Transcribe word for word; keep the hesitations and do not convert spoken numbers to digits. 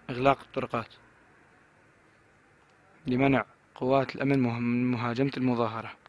إغلاق الطرقات لمنع قوات الأمن من مهاجمة المظاهرة.